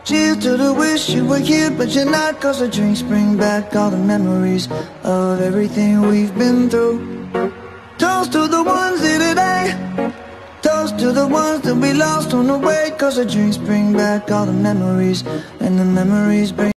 Cheers to the wish you were here, but you're not. Cause the drinks bring back all the memories of everything we've been through. Toast to the ones here today. Toast to the ones that we lost on the way. Cause the drinks bring back all the memories, and the memories bring